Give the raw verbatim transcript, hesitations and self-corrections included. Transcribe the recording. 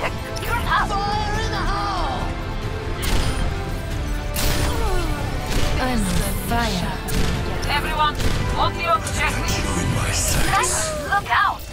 You're up. Fire in the hole! I'm on fire. Everyone, on the objective. You in my sights. Look out.